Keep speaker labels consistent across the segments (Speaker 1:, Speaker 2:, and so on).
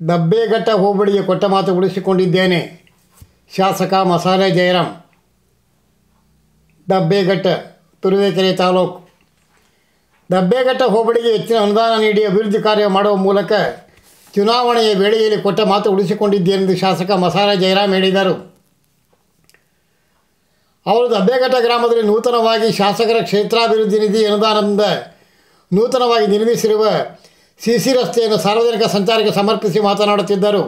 Speaker 1: ದಬ್ಬೇಘಟ್ಟ ಹೋಬಳಿಗೆ ಕೊಟ್ಟ ಮಾತು ಉಳಿಸಿಕೊಂಡಿದ್ದೇನೆ. ಶಾಸಕ ಮಸಾಲೆ ಜಯರಾಮ್. ದಬ್ಬೇಘಟ್ಟ, ತುರುವೇಕೆರೆ ತಾಲೂಕು. ದಬ್ಬೇಘಟ್ಟ ಹೋಬಳಿಗೆ ಹೆಚ್ಚಿನ ಅನುದಾನ ನೀಡಿ ಅಭಿವೃದ್ಧಿ ಕಾರ್ಯ ಮಾಡುವ ಮೂಲಕ ಚುನಾವಣೆಯ ವೇಳೆಯಲ್ಲಿ ಕೊಟ್ಟ ಮಾತು ಉಳಿಸಿಕೊಂಡಿದ್ದೇನೆಂದು ಶಾಸಕ ಮಸಾಲೆ ಜಯರಾಮ್ ಹೇಳಿದರು. ಅವರು ದಬ್ಬೇಘಟ್ಟ ಗ್ರಾಮದಲ್ಲಿ ನೂತನವಾಗಿ ಶಾಸಕರ ಕ್ಷೇತ್ರಾಭಿವೃದ್ಧಿ ನಿಧಿ ಅನುದಾನದಿಂದ ನೂತನವಾಗಿ ನಿರ್ಮಿಸಿರುವ ಸಿಸಿ ರಸ್ತೆಯನ್ನು ಸಾರ್ವಜನಿಕ ಸಂಚಾರಕ್ಕೆ ಸಮರ್ಪಿಸಿ ಮಾತನಾಡುತ್ತಿದ್ದರು.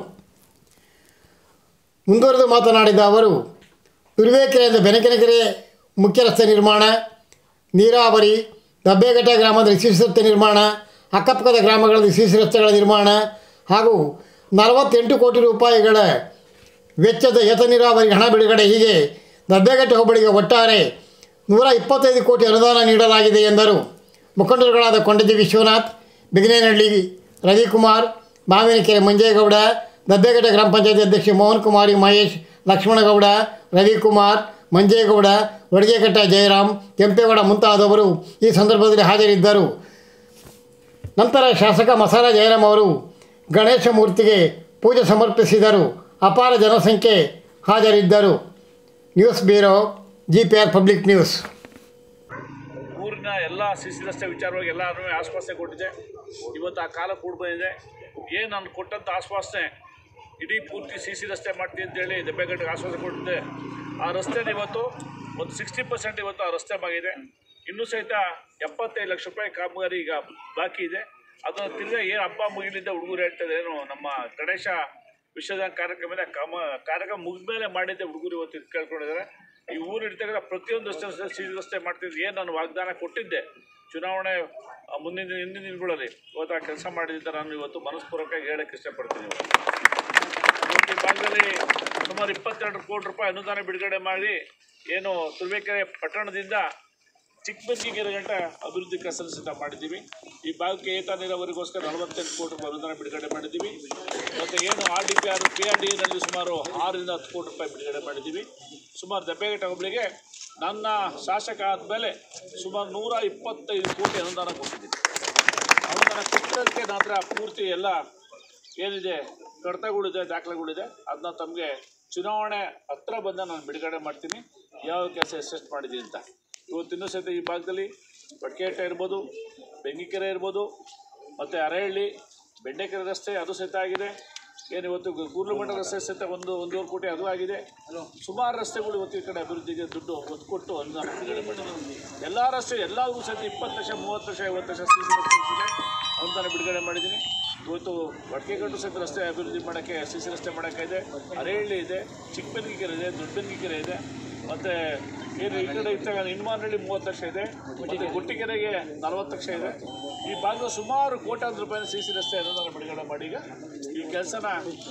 Speaker 1: ಮುಂದುವರೆದು ಮಾತನಾಡಿದ ಅವರು, ತುರುವೇಕೆರೆಯಿಂದ ಬೆನಕೆನಕೆರೆ ಮುಖ್ಯ ರಸ್ತೆ ನಿರ್ಮಾಣ, ನೀರಾವರಿ, ದಬ್ಬೇಘಟ್ಟ ಗ್ರಾಮದ ಸಿಸಿ ರಸ್ತೆ ನಿರ್ಮಾಣ, ಅಕ್ಕಪಕ್ಕದ ಗ್ರಾಮಗಳಲ್ಲಿ ಸಿಸಿ ರಸ್ತೆಗಳ ನಿರ್ಮಾಣ ಹಾಗೂ 48 ಕೋಟಿ ರೂಪಾಯಿಗಳ ವೆಚ್ಚದ ಏತ ನೀರಾವರಿಗೆ ಹಣ ಬಿಡುಗಡೆ, ಹೀಗೆ ದಬ್ಬೇಘಟ್ಟ ಹೋಬಳಿಗೆ ಒಟ್ಟಾರೆ 125 ಕೋಟಿ ಅನುದಾನ ನೀಡಲಾಗಿದೆ ಎಂದರು. ಮುಖಂಡರುಗಳಾದ ಕೊಂಡಜ್ಜಿ ವಿಶ್ವನಾಥ್, ಬಿಗನೇನಹಳ್ಳಿ ರವಿಕುಮಾರ್, ಮಾವಿನಕೆರೆ ಮಂಜೇಗೌಡ, ದಬ್ಬೇಘಟ್ಟ ಗ್ರಾಮ ಪಂಚಾಯತಿ ಅಧ್ಯಕ್ಷೆ ಮೋಹನ್ ಕುಮಾರಿ ಮಹೇಶ್, ಲಕ್ಷ್ಮಣಗೌಡ, ರವಿಕುಮಾರ್, ಮಂಜೇಗೌಡ, ವಡಗೇಘಟ್ಟ ಜಯರಾಮ್, ಕೆಂಪೇಗೌಡ ಮುಂತಾದವರು ಈ ಸಂದರ್ಭದಲ್ಲಿ ಹಾಜರಿದ್ದರು. ನಂತರ ಶಾಸಕ ಮಸಾಲೆ ಜಯರಾಮ್ ಅವರು ಗಣೇಶ ಮೂರ್ತಿಗೆ ಪೂಜೆ ಸಮರ್ಪಿಸಿದರು. ಅಪಾರ ಜನಸಂಖ್ಯೆ ಹಾಜರಿದ್ದರು. News bureau, GPR public news.
Speaker 2: ಊರಿನ ಎಲ್ಲ ಸಿಸಿ ರಸ್ತೆ ವಿಚಾರವಾಗಿ ಎಲ್ಲರೂ ಆಶ್ವಾಸನೆ ಕೊಟ್ಟಿದೆ. ಇವತ್ತು ಆ ಕಾಲ ಕೂಡ ಬಂದಿದೆ. ಏನು ನಾನು ಕೊಟ್ಟಂಥ ಆಶ್ವಾಸನೆ ಇಡೀ ಪೂರ್ತಿ ಸಿಸಿ ರಸ್ತೆ ಮಾಡ್ತೀನಿ ಅಂತೇಳಿ ದಬ್ಬೇಘಟ್ಟಕ್ಕೆ ಆಶ್ವಾಸನೆ ಕೊಟ್ಟಿದ್ದೆ. ಆ ರಸ್ತೆನ ಇವತ್ತು ಒಂದು 60% ಇವತ್ತು ಆ ರಸ್ತೆ ಆಗಿದೆ. ಇನ್ನೂ ಸಹಿತ 75 ಲಕ್ಷ ರೂಪಾಯಿ ಕಾಮಗಾರಿ ಈಗ ಬಾಕಿ ಇದೆ. ಅದನ್ನು ತಿರ್ಗಿ ಏನು ಹಬ್ಬ ಮುಗಿಲಿಂದ ಹುಡುಗರು ಹೇಳ್ತಾರೆ, ಏನು ನಮ್ಮ ಗಣೇಶ ವಿಸರ್ಜನಾ ಕಾರ್ಯಕ್ರಮ ಮುಗಿದ ಮೇಲೆ ಮಾಡಿದ್ದೆ ಹುಡುಗರು ಇವತ್ತು ಇದು ಕೇಳ್ಕೊಂಡಿದ್ದಾರೆ. ಈ ಊರು ಇರ್ತಕ್ಕಂಥ ಪ್ರತಿಯೊಂದು ರಸ್ತೆ ಸಿಸಿ ರಸ್ತೆ ಮಾಡ್ತಿದ್ದು ಏನು ನಾನು ವಾಗ್ದಾನ ಕೊಟ್ಟಿದ್ದೆ ಚುನಾವಣೆ ಹಿಂದಿನ ದಿನಗಳಲ್ಲಿ ಇವತ್ತು ಆ ಕೆಲಸ ಮಾಡಿದ್ದ ನಾನು ಇವತ್ತು ಮನಸ್ಪೂರ್ವಕವಾಗಿ ಹೇಳಕ್ಕೆ ಇಷ್ಟಪಡ್ತೀನಿ. ಈ ಭಾಗದಲ್ಲಿ ಸುಮಾರು 22 ಕೋಟಿ ರೂಪಾಯಿ ಅನುದಾನ ಬಿಡುಗಡೆ ಮಾಡಿ ಏನು ತುರುವೇಕೆರೆ ಪಟ್ಟಣದಿಂದ ಚಿಕ್ಕಬೆಂಕಿಗೆರೆ ಗಂಟ ಅಭಿವೃದ್ಧಿ ಕೆಲಸ ಮಾಡಿದ್ದೀವಿ. ಈ ಭಾಗಕ್ಕೆ ಏತ ನೀರಾವರಿಗೋಸ್ಕರ 48 ಕೋಟಿ ರೂಪಾಯಿ ಅನುದಾನ ಬಿಡುಗಡೆ ಮಾಡಿದ್ದೀವಿ. ಮತ್ತು ಏನು RDPR PRDನಲ್ಲಿ ಸುಮಾರು 6 ರಿಂದ 10 ಕೋಟಿ ರೂಪಾಯಿ ಬಿಡುಗಡೆ ಮಾಡಿದ್ದೀವಿ. ಸುಮಾರು ದಬ್ಬೇಘಟ್ಟ ಹೋಬಳಿಗೆ ನನ್ನ ಶಾಸಕ ಆದಮೇಲೆ ಸುಮಾರು 125 ಕೋಟಿ ಅನುದಾನ ಕೊಟ್ಟಿದ್ದೀನಿ. ಅನುದಾನ ಕೊಟ್ಟದಕ್ಕೆ ಮಾತ್ರ ಪೂರ್ತಿ ಎಲ್ಲ ಏನಿದೆ ಕಡತಗಳಿದೆ, ದಾಖಲೆಗಳಿದೆ, ಅದನ್ನ ತಮಗೆ ಚುನಾವಣೆ ಹತ್ರ ಬಂದ ನಾನು ಬಿಡುಗಡೆ ಮಾಡ್ತೀನಿ ಯಾವ ಕೆಲಸ ಎಷ್ಟೆಷ್ಟು ಮಾಡಿದ್ದೀನಿ ಅಂತ. ಇವತ್ತಿನ್ನೂ ಸಹಿತ ಈ ಭಾಗದಲ್ಲಿ ವಡಗೇಘಟ್ಟ ಇರ್ಬೋದು, ಬೆಂಗಿಕೆರೆ ಇರ್ಬೋದು, ಮತ್ತು ಅರೇಹಳ್ಳಿ ಬೆಂಡೆಕೆರೆ ರಸ್ತೆ ಅದು ಸಹಿತ ಆಗಿದೆ. ಏನು ಇವತ್ತು ಕೂರ್ಲಮಠ ರಸ್ತೆ ಸಹಿತ 1.5 ಕೋಟಿ ಅದು ಆಗಿದೆ. ಸುಮಾರು ರಸ್ತೆಗಳು ಇವತ್ತು ಈ ಕಡೆ ಅಭಿವೃದ್ಧಿಗೆ ದುಡ್ಡು ಒತ್ತು ಕೊಟ್ಟು ಅನುದಾನ ಬಿಡುಗಡೆ ಮಾಡಿದ್ದೀವಿ. ಎಲ್ಲ ರಸ್ತೆ ಎಲ್ಲವೂ ಸಹಿತ 20 ಲಕ್ಷ 30 ಲಕ್ಷ 50 ಲಕ್ಷ ಸಿಸಿ ರಸ್ತೆ ಅನುದಾನ ಬಿಡುಗಡೆ ಮಾಡಿದ್ದೀನಿ. ಇವತ್ತು ವಡಗೇಘಟ್ಟ ಸಹಿತ ರಸ್ತೆ ಅಭಿವೃದ್ಧಿ ಮಾಡೋಕ್ಕೆ ಸಿಸಿ ರಸ್ತೆ ಮಾಡೋಕ್ಕಿದೆ. ಅರೇಹಳ್ಳಿ ಇದೆ, ಚಿಕ್ಕಬೆಂಕಿಕೆರೆ ಇದೆ, ದೊಡ್ಡಬೆಂಕಿಕೆರೆ ಇದೆ, ಮತ್ತು ಏನು ಈ ಕಡೆ ಇದ್ದಾಗ ಇನ್ಮಾನಹಳ್ಳಿ 30 ಲಕ್ಷ ಇದೆ, ಮತ್ತು ಗುಟ್ಟಿಕೆರೆಗೆ 40 ಲಕ್ಷ ಇದೆ. ಈ ಭಾಗದ ಸುಮಾರು ಕೋಟ್ಯಾಂತರ ರೂಪಾಯಿನ ಸಿಸಿ ರಸ್ತೆ ಅನುದಾನ ಬಿಡುಗಡೆ ಮಾಡಿ ಈಗ ಈ ಕೆಲಸನ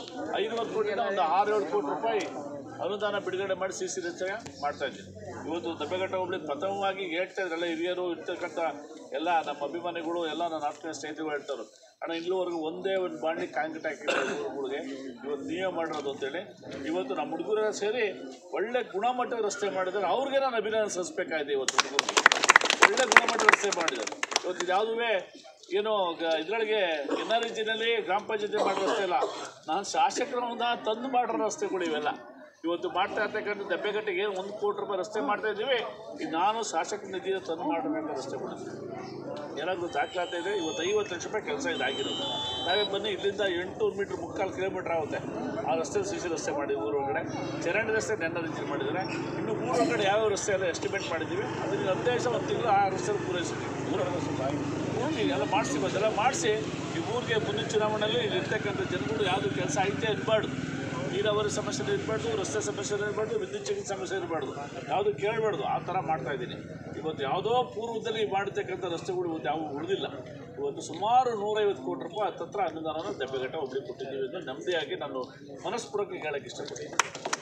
Speaker 2: 50 ಕೋಟಿಯಿಂದ ಒಂದು 6-7 ಕೋಟಿ ರೂಪಾಯಿ ಅನುದಾನ ಬಿಡುಗಡೆ ಮಾಡಿ ಸಿಸಿ ರಸ್ತೆ ಮಾಡ್ತಾಯಿದ್ದೀನಿ. ಇವತ್ತು ದಬ್ಬೇಘಟ್ಟ ಹೋಬಳಿ ಪ್ರಥಮವಾಗಿ ಹೇಳ್ತಾ ಇದ್ರಲ್ಲ ಹಿರಿಯರು ಇರ್ತಕ್ಕಂಥ ಎಲ್ಲ ನಮ್ಮ ಅಭಿಮಾನಿಗಳು ಎಲ್ಲ ನನ್ನ ಆತ್ಮೀಯ ಸ್ನೇಹಿತರು ಹೇಳ್ತಾರೆ, ಅಣ್ಣ ಇಲ್ಲಿವರೆಗೂ ಒಂದೇ ಒಂದು ಬಾಂಡ್ಲಿ ಕಾಂಕ್ರೀಟ್ ಹಾಕಿದ್ದಾರೆ ಊರುಗಳಿಗೆ, ಇವತ್ತು ನೀವೇ ಮಾಡಿರೋದು ಅಂತೇಳಿ. ಇವತ್ತು ನಮ್ಮ ಹುಡುಗರ ಸೇರಿ ಒಳ್ಳೆ ಗುಣಮಟ್ಟದ ರಸ್ತೆ ಮಾಡಿದ್ದಾರೆ. ಅವ್ರಿಗೆ ನಾನು ಅಭಿನಂದನೆ ಸಲ್ಲಿಸಬೇಕಾಗಿದೆ. ಇವತ್ತು ಹುಡುಗರಿಗೆ ಒಳ್ಳೆ ಗುಣಮಟ್ಟದ ರಸ್ತೆ ಮಾಡಿದ್ದಾರೆ. ಇವತ್ತು ಇದ್ಯಾವುದೂ ಏನೋ ಇದರೊಳಗೆ NREGನಲ್ಲಿ ಗ್ರಾಮ ಪಂಚಾಯತಿ ಮಾಡೋ ರಸ್ತೆ ಇಲ್ಲ, ನಾನು ಶಾಸಕರನ್ನ ತಂದು ಮಾಡಿರೋ ರಸ್ತೆಗಳು ಇವೆಲ್ಲ. ಇವತ್ತು ಮಾಡ್ತಾ ಇರ್ತಕ್ಕಂಥ ದಬ್ಬೇಘಟ್ಟಿಗೆ ಏನು 1 ಕೋಟಿ ರೂಪಾಯಿ ರಸ್ತೆ ಮಾಡ್ತಾ ಇದ್ದೀವಿ, ಈಗ ನಾನು ಶಾಸಕ ನಿಧಿಯ ತಂದು ಮಾಡಿರೋಂಥ ರಸ್ತೆ ಮಾಡಿದ್ದೀವಿ. ಎಲ್ಲರಿಗೂ ದಾಖಲಾತ ಇದೆ. ಇವತ್ತು 50 ಲಕ್ಷ ರೂಪಾಯಿ ಕೆಲಸ ಇದಾಗಿರೋದು. ನಾವೇ ಬನ್ನಿ ಇಲ್ಲಿಂದ 800 ಮೀಟ್ರ್ 3/4 ಕಿಲೋಮೀಟ್ರ್ ಆಗುತ್ತೆ ಆ ರಸ್ತೆ ಸಿಸಿ ರಸ್ತೆ ಮಾಡಿದ್ದೀವಿ. ಊರೊಳಗಡೆ ಚರಂಡಿ ರಸ್ತೆ NREG ಮಾಡಿದ್ದಾರೆ. ಇನ್ನು ಊರೊಳಗಡೆ ಯಾವ್ಯಾವ ರಸ್ತೆ ಎಲ್ಲ ಎಸ್ಟಿಮೇಟ್ ಮಾಡಿದ್ದೀವಿ, ಅದರಿಂದ 15 ಒಂದು ತಿಂಗಳು ಆ ರಸ್ತೆ ಪೂರೈಸಿದ್ದೀವಿ. ಊರಿಗೆ ಎಲ್ಲ ಮಾಡಿಸ್ತೀವಿ. ಅದೆಲ್ಲ ಮಾಡಿಸಿ ಈ ಊರಿಗೆ ಮುಂದಿನ ಚುನಾವಣೆಯಲ್ಲಿ ಇರ್ತಕ್ಕಂಥ ಜನಗಳು ಯಾವುದು ಕೆಲಸ ಐತೆ ಇರಬಾರ್ದು, ನೀರಾವರಿ ಸಮಸ್ಯೆ ಇರಬಾರ್ದು, ರಸ್ತೆ ಸಮಸ್ಯೆ ಇರಬಾರ್ದು, ವಿದ್ಯುತ್ ಶಕ್ತಿ ಸಮಸ್ಯೆ ಇರಬಾರ್ದು, ಯಾವುದು ಕೇಳಬಾರ್ದು. ಆ ಥರ ಮಾಡ್ತಾಯಿದ್ದೀನಿ. ಇವತ್ತು ಯಾವುದೋ ಪೂರ್ವದಲ್ಲಿ ಮಾಡಿರ್ತಕ್ಕಂಥ ರಸ್ತೆಗಳು ಇವತ್ತು ಯಾವುವು ಉಳಿದಿಲ್ಲ. ಇವತ್ತು ಸುಮಾರು 150 ಕೋಟಿ ರೂಪಾಯಿ ಹತ್ತತ್ರ ಅನುದಾನನ ದಬ್ಬೇಘಟ್ಟ ಹೋಬಳಿ ಕೊಟ್ಟಿದ್ದೀವಿ ಎಂದು ನೆಮ್ಮದಿಯಾಗಿ ನಾನು ಮನಸ್ಪೂರ್ವಕ ಹೇಳೋಕ್ಕೆ ಇಷ್ಟಪಡ್ತೀನಿ.